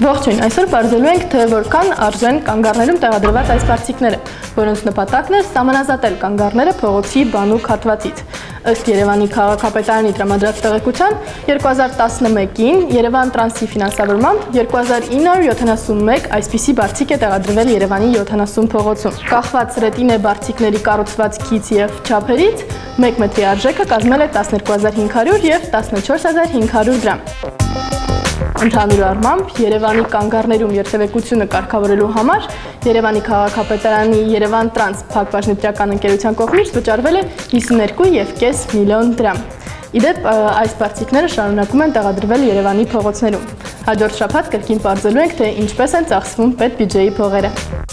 Ողջույն, այսօր բարձելու ենք, թե որքան արժեն կանգառներում տեղադրված այս բարձիկները, որոնց նպատակն է սահմանազատել կանգառները փողոցի բանուկ հատվածից։ Ըստ Երևանի քաղաքապետարանի տրամադրած տեղեկության, 2011-ին Երևան տրանսի ֆինանսավորմամբ 2971 այսպիսի բարձիկ է տեղադրվել Երևանի 70 փողոցում։ Կախված ռետինե բարձիկների կառուցվածքից եւ չափերից 1 մետրի արժեքը կազմել է 12500 եւ 14500 դրամ։ Ընդհանուր առմամբ Երևանի կանգառներում երթևեկությունը կարգավորելու համար Երևանի քաղաքապետարանի Երևան տրանս փակbaşնիտրական ընկերության կողմից վճարվել է 52.5 միլիոն դրամ։ Իդեպ այս բարձիկները շարունակում են տեղադրվել Երևանի փողոցներում։ Հաջորդ շաբաթ կրկին պարզելու ենք, թե ինչպես են ծախսվում պետբյուջեի փողերը։